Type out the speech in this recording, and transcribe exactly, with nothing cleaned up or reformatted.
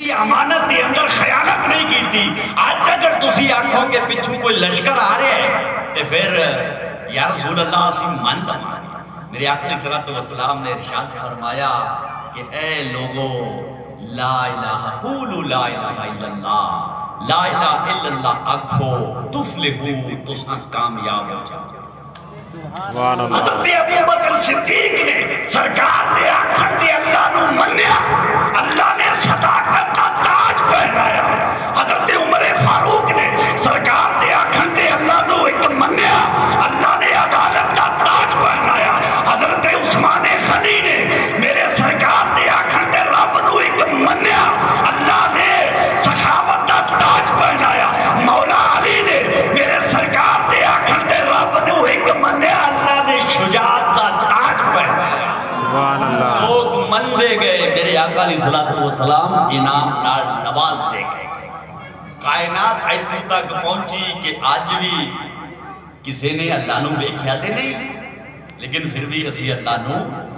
یہ امانت دے اندر خیانت نہیں کی تھی. آج اگر تسی آنکھوں کے پچھو کوئی لشکر آ رہے ہیں تو پھر یا رسول اللہ اسی من دمان. میرے آقا علیہ الصلوۃ والسلام نے ارشاد فرمایا کہ اے لوگو لا الہ قولوا لا الہ الا اللہ، لا الہ الا اللہ آکھو تفلحو تساں کامیاب ہو جاؤ. حضرت ابو بکر صدیق نے سرکار دے آکھن دے اللہ نو منیا، اللہ نے صداقت کا تاج پہنایا. حضرت عمر فاروق نے سرکار دے آکھن دے اللہ نو ایک منیا، اللہ نے عدالت کا تاج پہنایا. حضرت عثمان غنی نے میرے سرکار دے آکھن دے رب نو ایک منیا، اللہ نے سخاوت کا تاج پہنایا. مولا علی نے میرے سرکار دے آکھن دے رب نو ایک منیا، اللہ نے شجاعت کا تاج پہنایا. سبحان اللہ. لوگ مندے گئے، میرے آقا علیہ السلام انعام نال نواز دے گئے. کائنات ایتھے تک پہنچی کہ آج بھی کسی نے اللہ نو دیکھیا دے نہیں، لیکن پھر بھی اسی اللہ نو